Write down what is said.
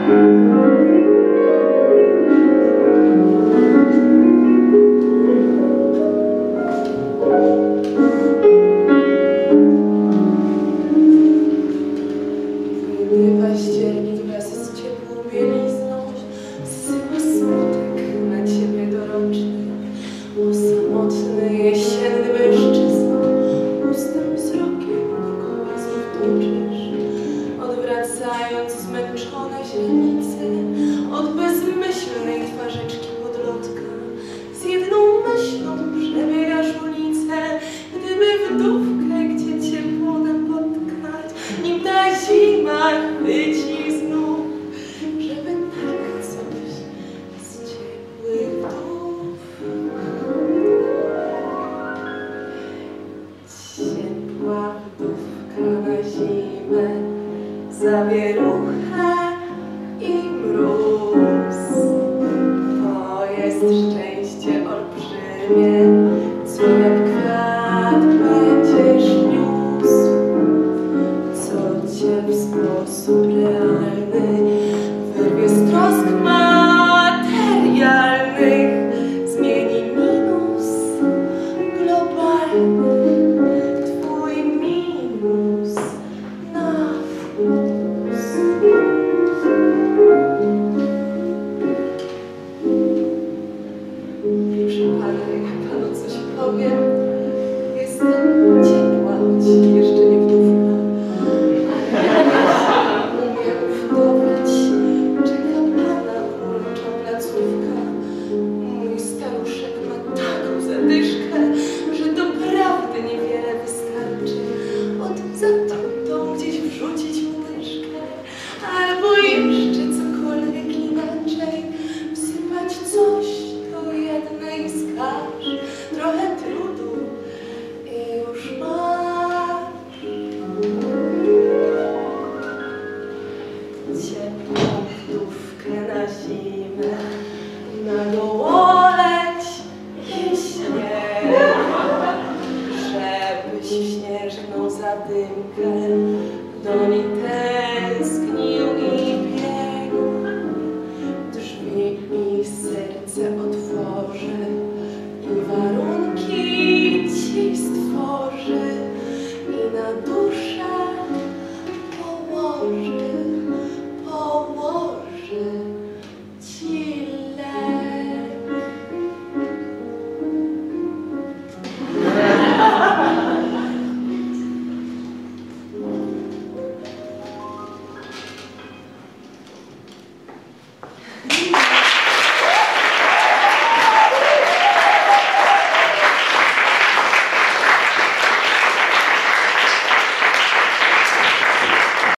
Odwracając zmęczone źrenice od bezmyślnej twarzyczki podlotka, z jedną myślą przebiegasz ulicę, gdyby wdówkę gdzie ciepło napotkać, nim ta zima chwyci znów, żeby tak coś z ciepłych wdów. Ciepła wdówka na zimę, zawierucha i mróz. To jest szczęście olbrzymie, co jak kwiat będziesz niósł, co cię w sposób realny wyrwie z trosk materialnych, zmieni minus globalny. Twój minus na plus. Proszę pana, jak panu coś powiem, jestem ciepła, choć jeszcze nie wdówka. Umiem wdowić, czeka pana urocza placówka. Mój staruszek ma taką zadyszkę, że doprawdy niewiele wystarczy. Od zatrutą gdzieś wrzucić łyżkę, albo jeszcze cokolwiek inaczej, wsypać coś do jednej z kasz, trochę trudu i już masz ciepłą wdówkę na zimę.